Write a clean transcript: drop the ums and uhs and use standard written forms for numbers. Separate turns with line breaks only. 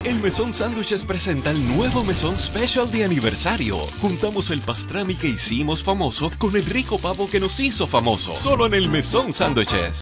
El Mesón Sándwiches presenta el nuevo Mesón Special de aniversario. Juntamos el pastrami que hicimos famoso con el rico pavo que nos hizo famoso. Solo en el Mesón Sándwiches.